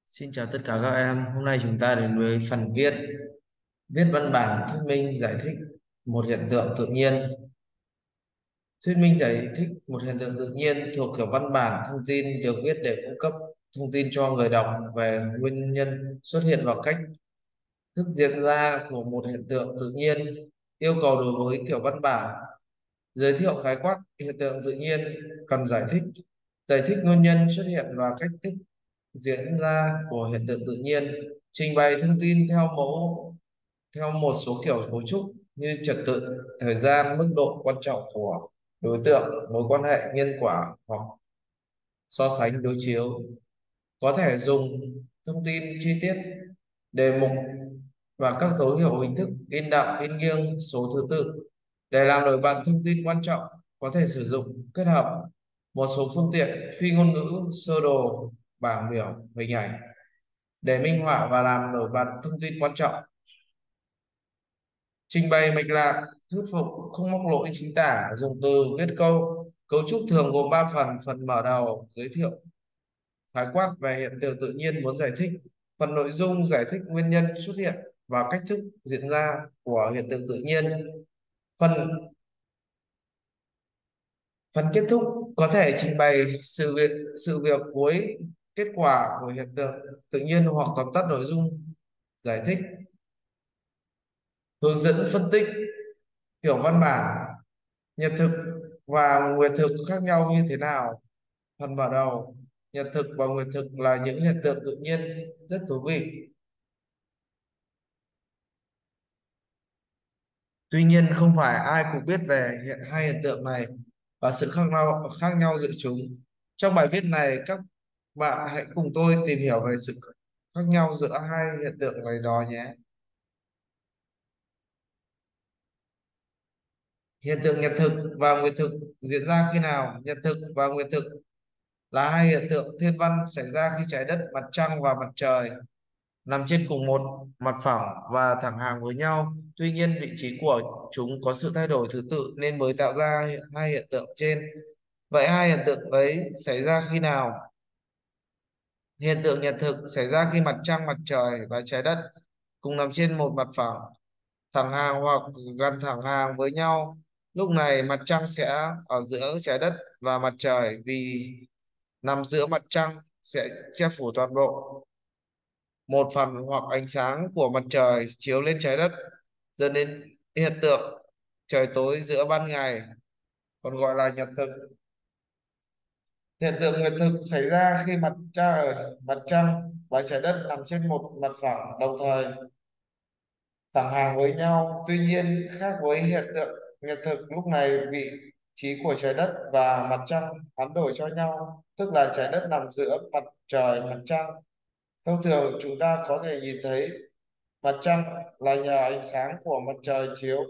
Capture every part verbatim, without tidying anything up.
Xin chào tất cả các em. Hôm nay chúng ta đến với phần viết viết văn bản thuyết minh giải thích một hiện tượng tự nhiên. Thuyết minh giải thích một hiện tượng tự nhiên thuộc kiểu văn bản thông tin được viết để cung cấp thông tin cho người đọc về nguyên nhân xuất hiện và cách thức diễn ra của một hiện tượng tự nhiên. Yêu cầu đối với kiểu văn bản: giới thiệu khái quát hiện tượng tự nhiên, cần giải thích giải thích nguyên nhân xuất hiện và cách thức diễn ra của hiện tượng tự nhiên, trình bày thông tin theo mẫu theo một số kiểu cấu trúc như trật tự, thời gian, mức độ quan trọng của đối tượng, mối quan hệ nhân quả hoặc so sánh đối chiếu. Có thể dùng thông tin chi tiết, đề mục và các dấu hiệu hình thức in đậm in nghiêng số thứ tự. Để làm nổi bật thông tin quan trọng, có thể sử dụng kết hợp một số phương tiện phi ngôn ngữ, sơ đồ, bảng biểu, hình ảnh để minh họa và làm nổi bật thông tin quan trọng. Trình bày mạch lạc, thuyết phục, không móc lỗi chính tả, dùng từ, viết câu. Cấu trúc thường gồm ba phần: phần mở đầu giới thiệu khái quát về hiện tượng tự nhiên muốn giải thích, phần nội dung giải thích nguyên nhân xuất hiện và cách thức diễn ra của hiện tượng tự nhiên, phần phần kết thúc có thể trình bày sự việc sự việc cuối, kết quả của hiện tượng tự nhiên hoặc tóm tắt nội dung giải thích. Hướng dẫn phân tích kiểu văn bản: nhật thực và nguyệt thực khác nhau như thế nào. Phần mở đầu: nhật thực và nguyệt thực là những hiện tượng tự nhiên rất thú vị. Tuy nhiên, không phải ai cũng biết về hiện hai hiện tượng này và sự khác nhau khác nhau giữa chúng. Trong bài viết này, các bạn hãy cùng tôi tìm hiểu về sự khác nhau giữa hai hiện tượng này đó nhé. Hiện tượng nhật thực và nguyệt thực diễn ra khi nào? Nhật thực và nguyệt thực là hai hiện tượng thiên văn xảy ra khi trái đất, mặt trăng và mặt trời nằm trên cùng một mặt phẳng và thẳng hàng với nhau. Tuy nhiên, vị trí của chúng có sự thay đổi thứ tự nên mới tạo ra hiện- hai hiện tượng trên. Vậy hai hiện tượng ấy xảy ra khi nào? Hiện tượng nhật thực xảy ra khi mặt trăng, mặt trời và trái đất cùng nằm trên một mặt phẳng, thẳng hàng hoặc gần thẳng hàng với nhau. Lúc này mặt trăng sẽ ở giữa trái đất và mặt trời, vì nằm giữa mặt trăng sẽ che phủ toàn bộ một phần hoặc ánh sáng của mặt trời chiếu lên trái đất, dẫn đến hiện tượng trời tối giữa ban ngày, còn gọi là nhật thực. Hiện tượng nguyệt thực xảy ra khi mặt trời, mặt trăng và trái đất nằm trên một mặt phẳng đồng thời thẳng hàng với nhau. Tuy nhiên, khác với hiện tượng nhật thực, lúc này vị trí của trái đất và mặt trăng hoán đổi cho nhau, tức là trái đất nằm giữa mặt trời, mặt trăng. Thông thường chúng ta có thể nhìn thấy mặt trăng là nhờ ánh sáng của mặt trời chiếu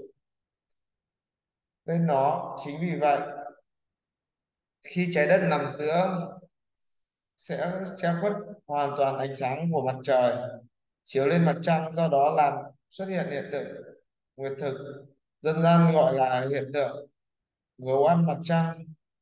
lên nó. Chính vì vậy, khi trái đất nằm giữa sẽ che khuất hoàn toàn ánh sáng của mặt trời chiếu lên mặt trăng, do đó làm xuất hiện hiện tượng nguyệt thực, dân gian gọi là hiện tượng gấu ăn mặt trăng.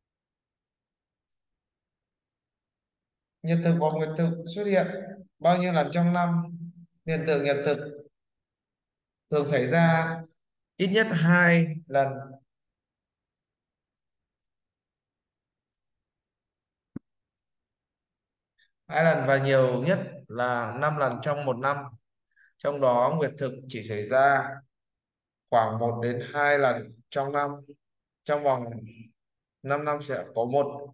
Nhật thực và nguyệt thực xuất hiện bao nhiêu lần trong năm? Hiện tượng nhật thực thường xảy ra ít nhất hai lần, hai lần và nhiều nhất là năm lần trong một năm. Trong đó nguyệt thực chỉ xảy ra khoảng một đến hai lần trong năm. Trong vòng 5 năm sẽ có một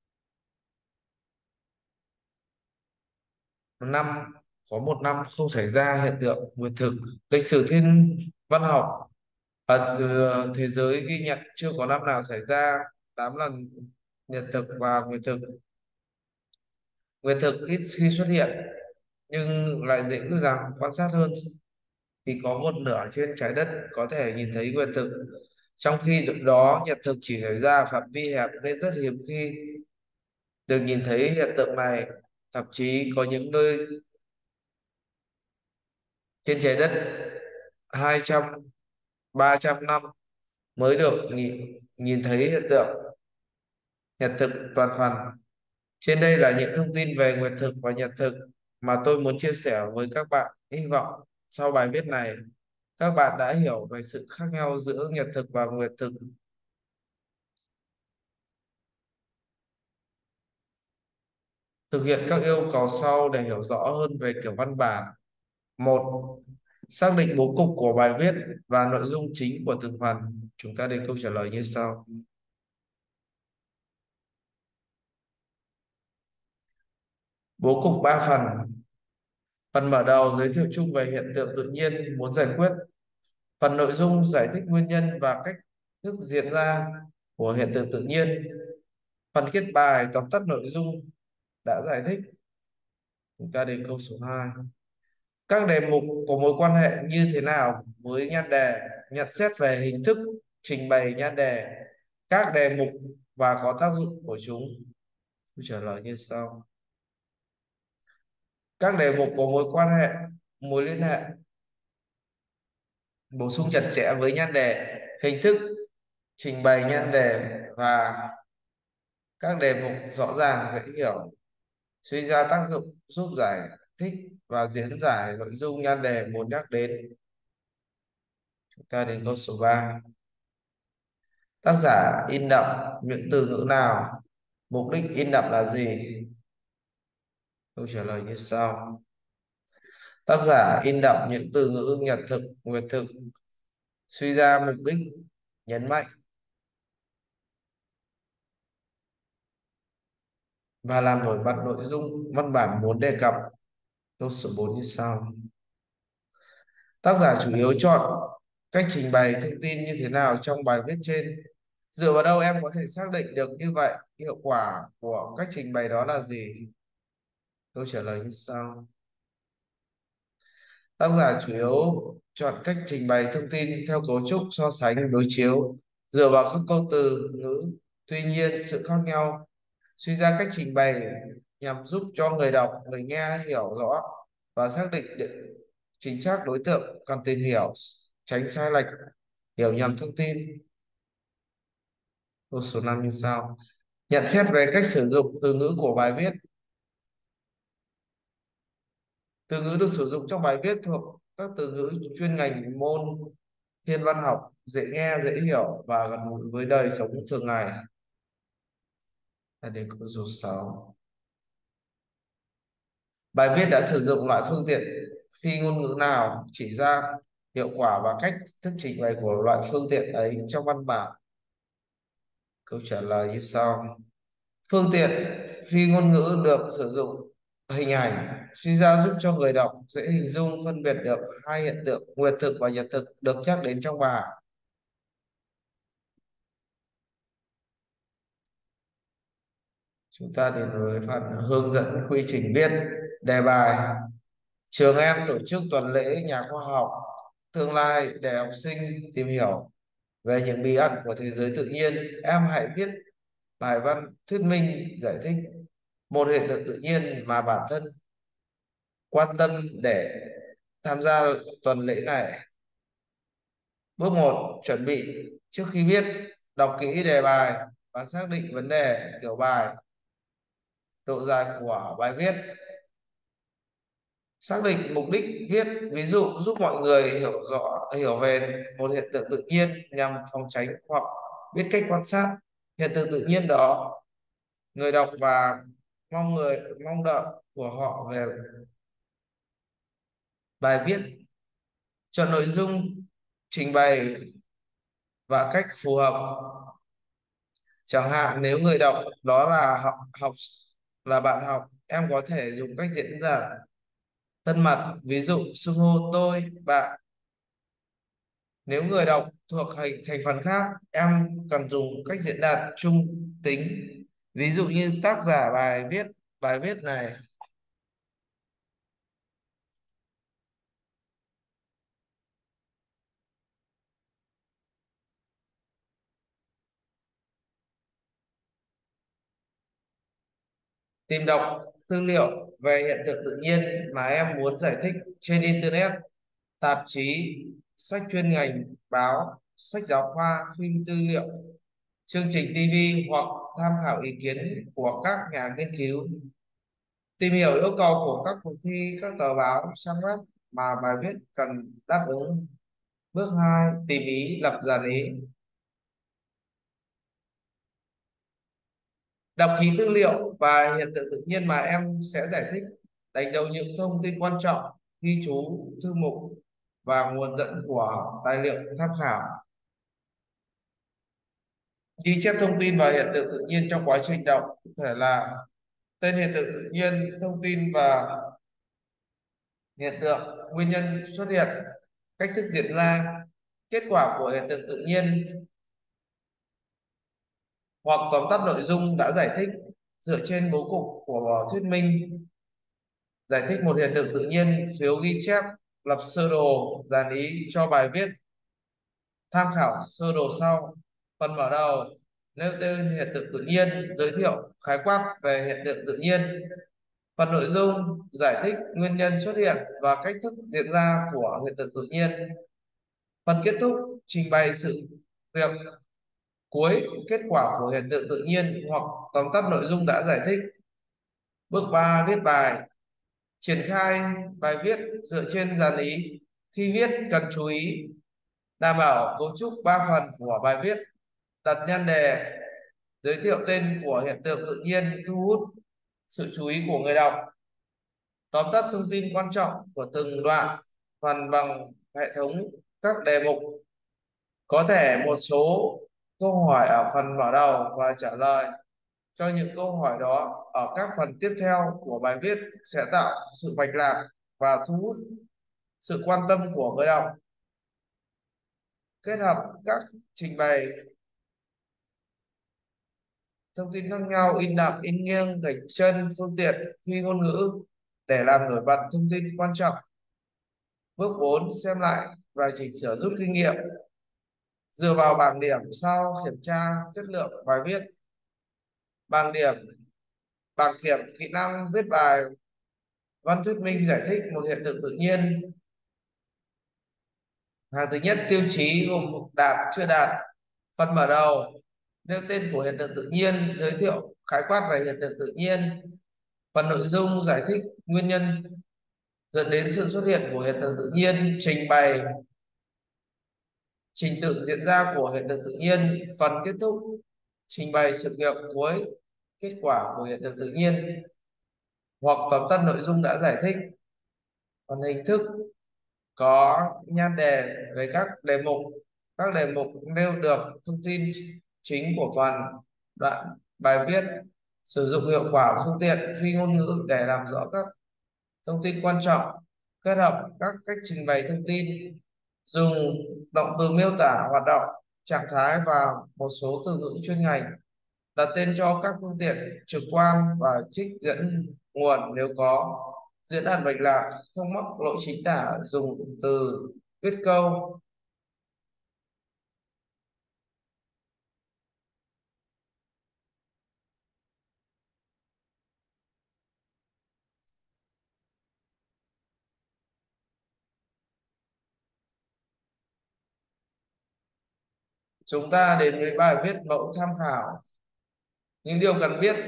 năm có một năm không xảy ra hiện tượng nguyệt thực. Lịch sử thiên văn học ở từ thế giới ghi nhận chưa có năm nào xảy ra tám lần nhật thực và nguyệt thực. Nguyệt thực ít khi xuất hiện nhưng lại dễ dàng quan sát hơn, vì có một nửa trên trái đất có thể nhìn thấy nguyệt thực, trong khi đó nhật thực chỉ xảy ra phạm vi hẹp nên rất hiếm khi được nhìn thấy hiện tượng này. Thậm chí có những nơi trên trái đất hai trăm ba trăm năm mới được nhìn, nhìn thấy hiện tượng nhật thực toàn phần. Trên đây là những thông tin về nguyệt thực và nhật thực. mà tôi muốn chia sẻ với các bạn. Hy vọng sau bài viết này các bạn đã hiểu về sự khác nhau giữa nhật thực và nguyệt thực. Thực hiện các yêu cầu sau để hiểu rõ hơn về kiểu văn bản. Một, xác định bố cục của bài viết và nội dung chính của từng phần. Chúng ta đến câu trả lời như sau. Bố cục ba phần. Phần mở đầu giới thiệu chung về hiện tượng tự nhiên muốn giải quyết. Phần nội dung giải thích nguyên nhân và cách thức diễn ra của hiện tượng tự nhiên. Phần kết bài tóm tắt nội dung đã giải thích. Chúng ta đến câu số hai. Các đề mục có mối quan hệ như thế nào với nhan đề, nhận xét về hình thức trình bày nhan đề, các đề mục và có tác dụng của chúng. Câu trả lời như sau. Các đề mục có mối quan hệ, mối liên hệ, bổ sung chặt chẽ với nhan đề, hình thức trình bày nhan đề và các đề mục rõ ràng dễ hiểu, suy ra tác dụng giúp giải thích và diễn giải nội dung nhan đề muốn nhắc đến. Chúng ta đến câu số ba. Tác giả in đậm những từ ngữ nào? Mục đích in đậm là gì? Câu trả lời như sau. Tác giả in đậm những từ ngữ nhật thực, nguyệt thực, suy ra mục đích, nhấn mạnh và làm nổi bật nội dung văn bản muốn đề cập. Câu số bốn như sau. Tác giả chủ yếu chọn cách trình bày thông tin như thế nào trong bài viết trên? Dựa vào đâu em có thể xác định được như vậy? Hiệu quả của cách trình bày đó là gì? Câu trả lời như sau. Tác giả chủ yếu chọn cách trình bày thông tin theo cấu trúc so sánh đối chiếu, dựa vào các câu từ ngữ. Tuy nhiên, sự khác nhau suy ra cách trình bày nhằm giúp cho người đọc, người nghe hiểu rõ và xác định được chính xác đối tượng cần tìm hiểu, tránh sai lệch, hiểu nhầm thông tin. Câu số năm như sau. Nhận xét về cách sử dụng từ ngữ của bài viết. Từ ngữ được sử dụng trong bài viết thuộc các từ ngữ chuyên ngành môn thiên văn học, dễ nghe, dễ hiểu và gần gũi với đời sống thường ngày. Là đến câu số sáu. Bài viết đã sử dụng loại phương tiện phi ngôn ngữ nào, chỉ ra hiệu quả và cách thức trình bày của loại phương tiện ấy trong văn bản. Câu trả lời như sau. Phương tiện phi ngôn ngữ được sử dụng hình ảnh, suy ra giúp cho người đọc dễ hình dung phân biệt được hai hiện tượng nguyệt thực và nhật thực được nhắc đến trong bài. Chúng ta đến với phần hướng dẫn quy trình viết đề bài. Trường em tổ chức tuần lễ nhà khoa học tương lai để học sinh tìm hiểu về những bí ẩn của thế giới tự nhiên. Em hãy viết bài văn thuyết minh giải thích một hiện tượng tự nhiên mà bản thân quan tâm để tham gia tuần lễ này. Bước một, chuẩn bị. Trước khi viết, đọc kỹ đề bài và xác định vấn đề, kiểu bài, độ dài của bài viết. Xác định mục đích viết, ví dụ giúp mọi người hiểu rõ hiểu về một hiện tượng tự nhiên nhằm phòng tránh hoặc biết cách quan sát hiện tượng tự nhiên đó. Người đọc và mong người mong đợi của họ về bài viết. Chọn nội dung trình bày và cách phù hợp. Chẳng hạn nếu người đọc đó là học học là bạn học, em có thể dùng cách diễn đạt thân mật, ví dụ xưng hô tôi, bạn. Nếu người đọc thuộc thành thành phần khác, em cần dùng cách diễn đạt trung tính, ví dụ như tác giả bài viết bài viết này. Tìm đọc tư liệu về hiện tượng tự nhiên mà em muốn giải thích trên internet, tạp chí, sách chuyên ngành, báo, sách giáo khoa, phim tư liệu, chương trình ti vi hoặc tham khảo ý kiến của các nhà nghiên cứu. Tìm hiểu yêu cầu của các cuộc thi, các tờ báo, trang web mà bài viết cần đáp ứng. Bước hai, tìm ý, lập dàn ý. Đọc ký tư liệu và hiện tượng tự nhiên mà em sẽ giải thích. Đánh dấu những thông tin quan trọng, ghi chú, thư mục và nguồn dẫn của tài liệu tham khảo. Ghi chép thông tin và hiện tượng tự nhiên trong quá trình đọc, cụ thể là tên hiện tượng tự nhiên, thông tin và hiện tượng, nguyên nhân xuất hiện, cách thức diễn ra, kết quả của hiện tượng tự nhiên, hoặc tóm tắt nội dung đã giải thích dựa trên bố cục của thuyết minh. Giải thích một hiện tượng tự nhiên, phiếu ghi chép, lập sơ đồ dàn ý cho bài viết, tham khảo sơ đồ sau. Phần mở đầu nêu tên hiện tượng tự nhiên, giới thiệu khái quát về hiện tượng tự nhiên. Phần nội dung giải thích nguyên nhân xuất hiện và cách thức diễn ra của hiện tượng tự nhiên. Phần kết thúc trình bày sự việc cuối, kết quả của hiện tượng tự nhiên hoặc tóm tắt nội dung đã giải thích. Bước ba, viết bài. Triển khai bài viết dựa trên dàn ý. Khi viết cần chú ý đảm bảo cấu trúc ba phần của bài viết: đặt nhan đề, giới thiệu tên của hiện tượng tự nhiên, thu hút sự chú ý của người đọc, tóm tắt thông tin quan trọng của từng đoạn phần bằng hệ thống các đề mục. Có thể một số câu hỏi ở phần mở đầu và trả lời cho những câu hỏi đó ở các phần tiếp theo của bài viết sẽ tạo sự mạch lạc và thu hút sự quan tâm của người đọc. Kết hợp các trình bày thông tin khác nhau, in đậm, in nghiêng, gạch chân, phương tiện, phi ngôn ngữ để làm nổi bật thông tin quan trọng. Bước bốn, xem lại và chỉnh sửa rút kinh nghiệm. Dựa vào bảng điểm sau kiểm tra chất lượng bài viết. Bảng điểm, bảng kiểm kỹ năng viết bài văn thuyết minh giải thích một hiện tượng tự nhiên. Hàng thứ nhất, tiêu chí gồm mục đạt, chưa đạt. Phần mở đầu nêu tên của hiện tượng tự nhiên, giới thiệu khái quát về hiện tượng tự nhiên. Phần nội dung giải thích nguyên nhân dẫn đến sự xuất hiện của hiện tượng tự nhiên, trình bày trình tự diễn ra của hiện tượng tự nhiên. Phần kết thúc trình bày sự việc cuối, kết quả của hiện tượng tự nhiên hoặc tóm tắt nội dung đã giải thích. Phần hình thức có nhan đề về các đề mục. Các đề mục nêu được thông tin chính của phần đoạn bài viết. Sử dụng hiệu quả phương tiện phi ngôn ngữ để làm rõ các thông tin quan trọng. Kết hợp các cách trình bày thông tin, dùng động từ miêu tả hoạt động, trạng thái và một số từ ngữ chuyên ngành. Đặt tên cho các phương tiện trực quan và trích dẫn nguồn nếu có. Diễn đạt mạch lạc, không mắc lỗi chính tả, dùng từ viết câu. Chúng ta đến với bài viết mẫu tham khảo. Những điều cần biết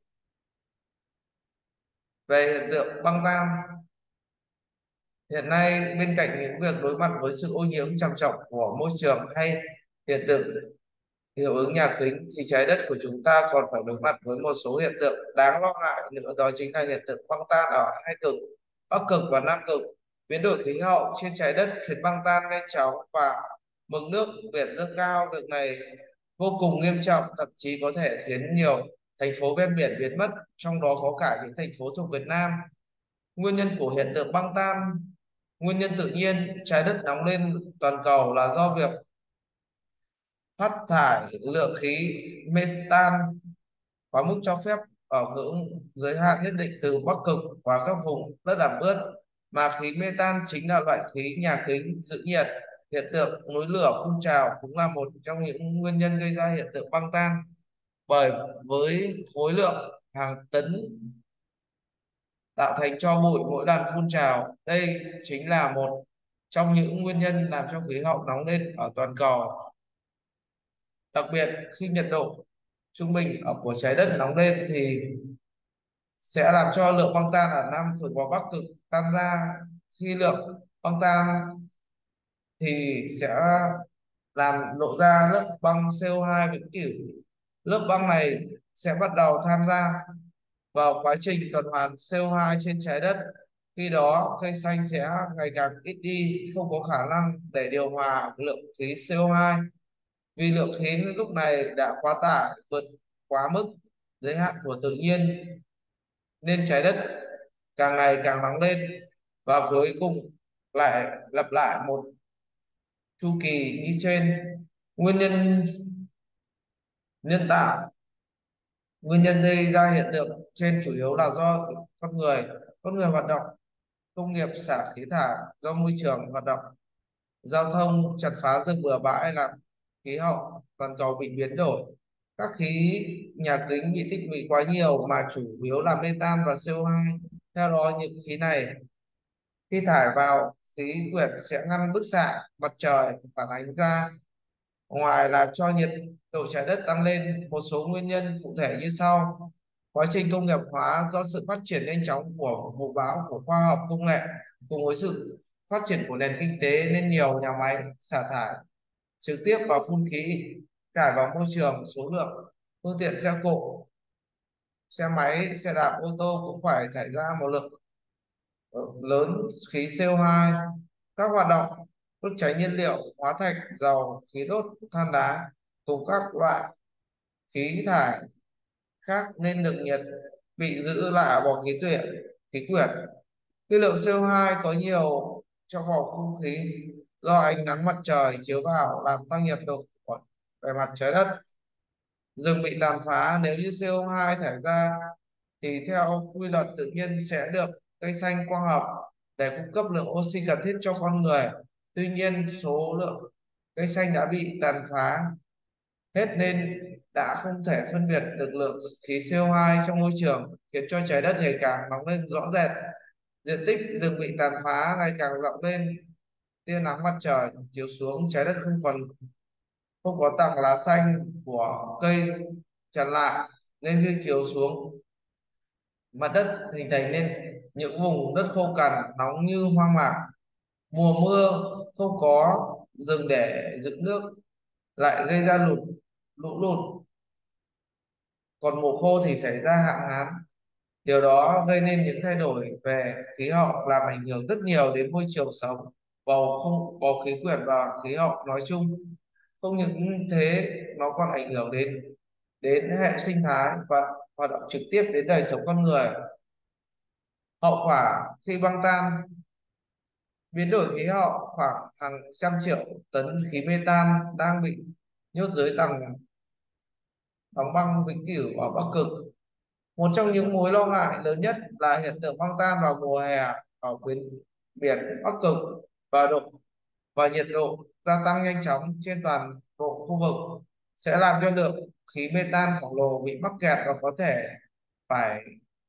về hiện tượng băng tan. Hiện nay, bên cạnh những việc đối mặt với sự ô nhiễm trầm trọng của môi trường hay hiện tượng hiệu ứng nhà kính, thì trái đất của chúng ta còn phải đối mặt với một số hiện tượng đáng lo ngại nữa, đó chính là hiện tượng băng tan ở hai cực, Bắc cực và Nam cực. Biến đổi khí hậu trên trái đất khiến băng tan nhanh chóng và mực nước biển dâng cao. Việc này vô cùng nghiêm trọng, thậm chí có thể khiến nhiều thành phố ven biển biến mất, trong đó có cả những thành phố thuộc Việt Nam. Nguyên nhân của hiện tượng băng tan. Nguyên nhân tự nhiên trái đất nóng lên toàn cầu là do việc phát thải lượng khí metan quá mức cho phép ở ngưỡng giới hạn nhất định từ Bắc Cực và các vùng đất ẩm ướt, mà khí metan chính là loại khí nhà kính giữ nhiệt. Hiện tượng núi lửa phun trào cũng là một trong những nguyên nhân gây ra hiện tượng băng tan, bởi với khối lượng hàng tấn tạo thành tro bụi mỗi lần phun trào. Đây chính là một trong những nguyên nhân làm cho khí hậu nóng lên ở toàn cầu. Đặc biệt khi nhiệt độ trung bình ở của trái đất nóng lên thì sẽ làm cho lượng băng tan ở Nam Cực và Bắc Cực tan ra. Khi lượng băng tan thì sẽ làm lộ ra lớp băng xê o hai vĩnh cửu. Lớp băng này sẽ bắt đầu tham gia vào quá trình tuần hoàn xê o hai trên trái đất. Khi đó cây xanh sẽ ngày càng ít đi, không có khả năng để điều hòa lượng khí xê o hai, vì lượng khí lúc này đã quá tải, vượt quá mức giới hạn của tự nhiên, nên trái đất càng ngày càng nóng lên, và cuối cùng lại lặp lại một chu kỳ như trên. Nguyên nhân nhân tạo Nguyên nhân gây ra hiện tượng trên chủ yếu là do con người con người hoạt động, công nghiệp xả khí thải, do môi trường hoạt động, giao thông chặt phá rừng bừa bãi làm khí hậu toàn cầu bị biến đổi. Các khí nhà kính bị tích lũy quá nhiều mà chủ yếu là metan và xê o hai. Theo đó, những khí này khi thải vào khí quyển sẽ ngăn bức xạ mặt trời phản ánh ra ngoài, làm cho nhiệt độ trái đất tăng lên. Một số nguyên nhân cụ thể như sau: quá trình công nghiệp hóa do sự phát triển nhanh chóng của vụ bão của khoa học công nghệ, cùng với sự phát triển của nền kinh tế, nên nhiều nhà máy xả thải trực tiếp vào phun khí thải vào môi trường. Số lượng phương tiện xe cộ, xe máy, xe đạp, ô tô cũng phải thải ra một lượng ờ, lớn khí xê o hai. Các hoạt động đốt cháy nhiên liệu, hóa thạch, dầu, khí đốt, than đá cùng các loại khí thải khác nên được nhiệt bị giữ lại ở bầu khí quyển khí quyển Khi lượng xê o hai có nhiều trong bầu không khí do ánh nắng mặt trời chiếu vào, làm tăng nhiệt độ của bề mặt trái đất. Rừng bị tàn phá: nếu như xê o hai thải ra thì theo quy luật tự nhiên sẽ được cây xanh quang hợp để cung cấp lượng oxy cần thiết cho con người. Tuy nhiên, số lượng cây xanh đã bị tàn phá hết nên đã không thể phân biệt được lượng khí xê o hai trong môi trường, khiến cho trái đất ngày càng nóng lên rõ rệt. Diện tích rừng bị tàn phá ngày càng rộng lên, tia nắng mặt trời chiếu xuống, trái đất không còn không có tảng lá xanh của cây chặn lại, nên khi chiếu xuống mặt đất hình thành nên những vùng đất khô cằn nóng như hoang mạc. Mùa mưa không có rừng để giữ nước lại gây ra lụt lũ lụt, còn mùa khô thì xảy ra hạn hán. Điều đó gây nên những thay đổi về khí hậu, làm ảnh hưởng rất nhiều đến môi trường sống, bầu không bầu khí quyển và khí hậu nói chung. Không những thế, nó còn ảnh hưởng đến đến hệ sinh thái và hoạt động trực tiếp đến đời sống con người. Hậu quả khi băng tan: biến đổi khí hậu, khoảng hàng trăm triệu tấn khí metan đang bị nhốt dưới tầng đóng băng vĩnh cửu ở Bắc Cực. Một trong những mối lo ngại lớn nhất là hiện tượng băng tan vào mùa hè ở biển biển Bắc Cực, và độ và nhiệt độ gia tăng nhanh chóng trên toàn bộ khu vực sẽ làm cho lượng khí metan khổng lồ bị mắc kẹt và có thể phải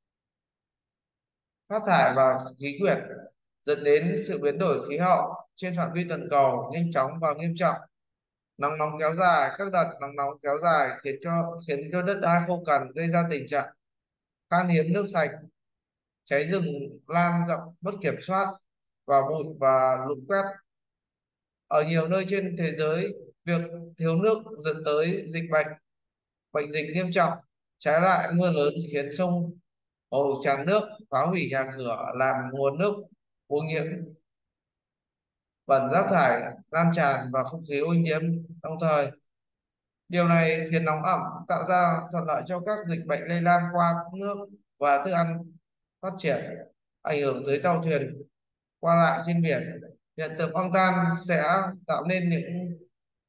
phát thải vào khí quyển, dẫn đến sự biến đổi khí hậu trên phạm vi toàn cầu nhanh chóng và nghiêm trọng. Nắng nóng kéo dài: các đợt nắng nóng kéo dài khiến cho khiến cho đất đai khô cằn, gây ra tình trạng khan hiếm nước sạch, cháy rừng lan rộng mất kiểm soát, và bụi và lũ quét. Ở nhiều nơi trên thế giới, việc thiếu nước dẫn tới dịch bệnh bệnh dịch nghiêm trọng. Trái lại, mưa lớn khiến sông hồ tràn nước, phá hủy nhà cửa, làm nguồn nước ô nhiễm, bẩn, rác thải lan tràn và không khí ô nhiễm. Đồng thời, điều này khiến nóng ẩm tạo ra thuận lợi cho các dịch bệnh lây lan qua nước và thức ăn phát triển, ảnh hưởng tới tàu thuyền qua lại trên biển. Hiện tượng băng tan sẽ tạo nên những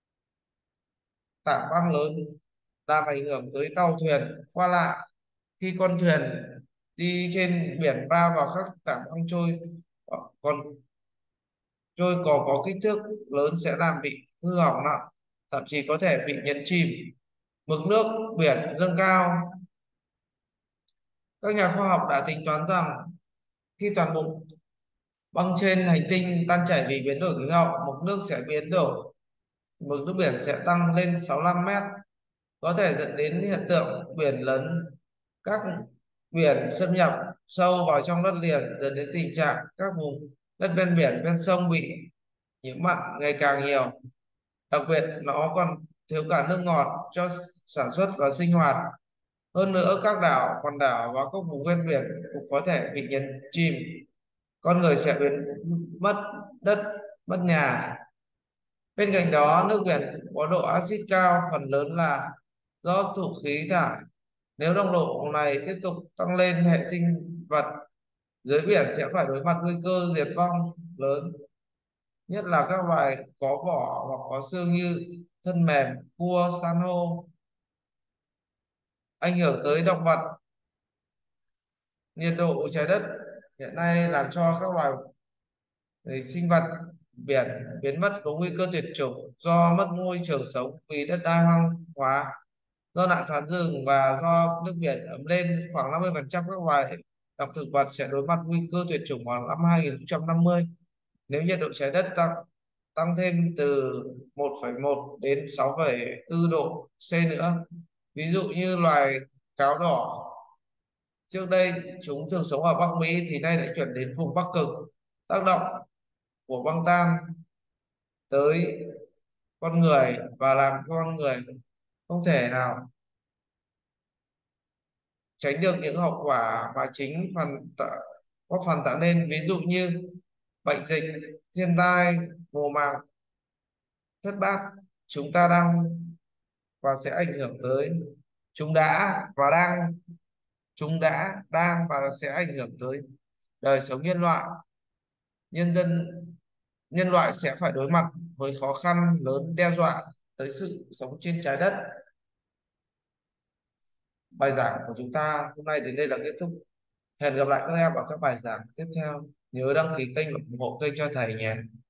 tảng băng lớn, làm ảnh hưởng tới tàu thuyền qua lại. Khi con thuyền đi trên biển va vào các tảng băng trôi còn trôi có có kích thước lớn sẽ làm bị hư hỏng nặng, thậm chí có thể bị nhấn chìm. Mực nước biển dâng cao: các nhà khoa học đã tính toán rằng khi toàn bộ băng trên hành tinh tan chảy vì biến đổi khí hậu, mực nước sẽ biến đổi mực nước biển sẽ tăng lên sáu mươi lăm mét, có thể dẫn đến hiện tượng biển lấn các Biển xâm nhập sâu vào trong đất liền dẫn đến tình trạng các vùng đất ven biển ven sông bị nhiễm mặn ngày càng nhiều. Đặc biệt nó còn thiếu cả nước ngọt cho sản xuất và sinh hoạt. Hơn nữa các đảo, hòn đảo và các vùng ven biển cũng có thể bị nhấn chìm. Con người sẽ biến mất đất, mất nhà. Bên cạnh đó, nước biển có độ axit cao phần lớn là do hấp thụ khí thải. Nếu nồng độ này tiếp tục tăng lên, hệ sinh vật dưới biển sẽ phải đối mặt nguy cơ diệt vong lớn, nhất là các loài có vỏ hoặc có xương như thân mềm, cua, san hô. Ảnh hưởng tới động vật. Nhiệt độ trái đất hiện nay làm cho các loài Thì sinh vật biển biến mất, có nguy cơ tuyệt chủng do mất môi trường sống vì đất đai hoang hóa, do nạn phá rừng và do nước biển ấm lên. Khoảng năm mươi phần trăm các loài động thực vật sẽ đối mặt nguy cơ tuyệt chủng vào năm hai nghìn không trăm năm mươi nếu nhiệt độ trái đất tăng tăng thêm từ một phẩy một đến sáu phẩy bốn độ C nữa. Ví dụ như loài cáo đỏ, trước đây chúng thường sống ở Bắc Mỹ thì nay đã chuyển đến vùng Bắc Cực. Tác động của băng tan tới con người và làm con người không thể nào tránh được những hậu quả mà chính phần tạo, góp phần tạo nên, ví dụ như bệnh dịch, thiên tai, mùa màng thất bát. Chúng ta đang và sẽ ảnh hưởng tới chúng đã và đang chúng đã đang và sẽ ảnh hưởng tới đời sống nhân loại. Nhân dân nhân loại sẽ phải đối mặt với khó khăn lớn đe dọa tới sự sống trên trái đất. Bài giảng của chúng ta hôm nay đến đây là kết thúc. Hẹn gặp lại các em ở các bài giảng tiếp theo. Nhớ đăng ký kênh và ủng hộ kênh cho thầy nhé.